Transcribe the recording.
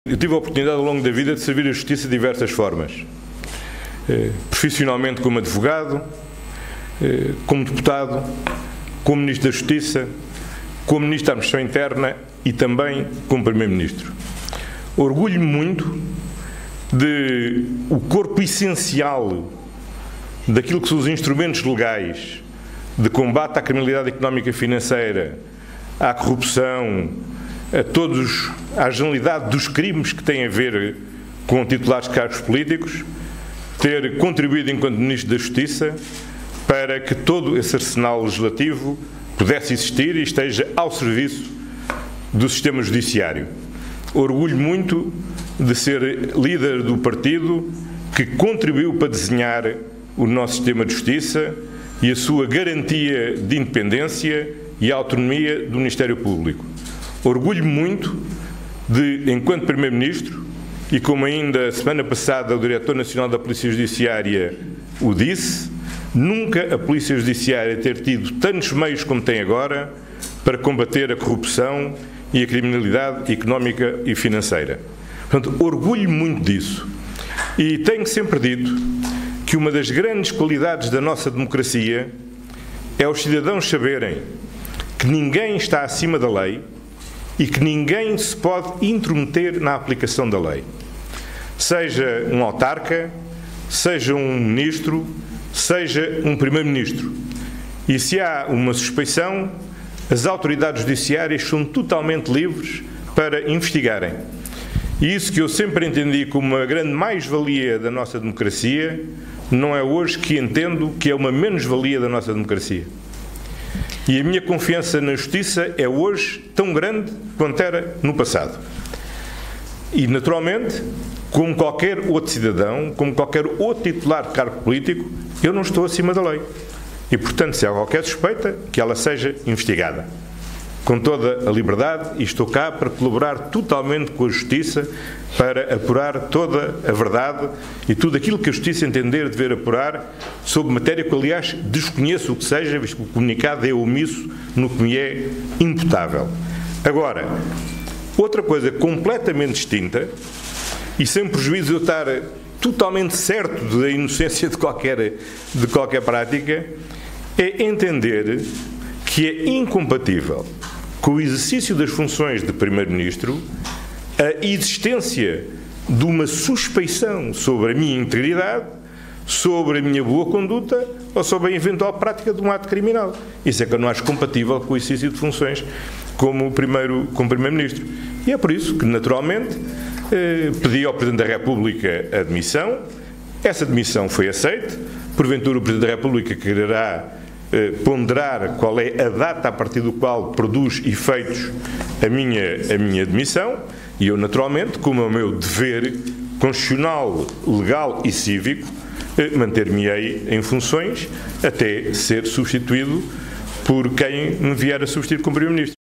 Eu tive a oportunidade ao longo da vida de servir a justiça de diversas formas. Profissionalmente como advogado, como deputado, como Ministro da Justiça, como Ministro da Administração Interna e também como Primeiro-Ministro. Orgulho-me muito de o corpo essencial daquilo que são os instrumentos legais de combate à criminalidade económica e financeira, à corrupção, à generalidade dos crimes que têm a ver com titulares de cargos políticos, ter contribuído enquanto Ministro da Justiça para que todo esse arsenal legislativo pudesse existir e esteja ao serviço do sistema judiciário. Orgulho muito de ser líder do partido que contribuiu para desenhar o nosso sistema de justiça e a sua garantia de independência e autonomia do Ministério Público. Orgulho muito de, enquanto Primeiro-Ministro, e como ainda a semana passada o Diretor Nacional da Polícia Judiciária o disse, nunca a Polícia Judiciária ter tido tantos meios como tem agora para combater a corrupção e a criminalidade económica e financeira. Portanto, orgulho muito disso. E tenho sempre dito que uma das grandes qualidades da nossa democracia é os cidadãos saberem que ninguém está acima da lei e que ninguém se pode intrometer na aplicação da lei. Seja um autarca, seja um ministro, seja um primeiro-ministro. E se há uma suspeição, as autoridades judiciárias são totalmente livres para investigarem. E isso que eu sempre entendi como uma grande mais-valia da nossa democracia, não é hoje que entendo que é uma menos-valia da nossa democracia. E a minha confiança na justiça é hoje tão grande quanto era no passado. E, naturalmente, como qualquer outro cidadão, como qualquer outro titular de cargo político, eu não estou acima da lei. E, portanto, se há qualquer suspeita, que ela seja investigada. Com toda a liberdade, e estou cá para colaborar totalmente com a Justiça para apurar toda a verdade e tudo aquilo que a Justiça entender dever apurar sobre matéria que, aliás, desconheço o que seja, visto que o comunicado é omisso no que me é imputável. Agora, outra coisa completamente distinta, e sem prejuízo de eu estar totalmente certo da inocência de qualquer prática, é entender que é incompatível com o exercício das funções de Primeiro-Ministro a existência de uma suspeição sobre a minha integridade, sobre a minha boa conduta ou sobre a eventual prática de um ato criminal. Isso é que eu não acho compatível com o exercício de funções como Primeiro-Ministro. E é por isso que, naturalmente, pedi ao Presidente da República a demissão. Essa demissão foi aceita. Porventura, o Presidente da República quererá ponderar qual é a data a partir do qual produz efeitos a minha demissão, e eu, naturalmente, como é o meu dever constitucional, legal e cívico, manter-me-ei em funções até ser substituído por quem me vier a substituir como Primeiro-Ministro.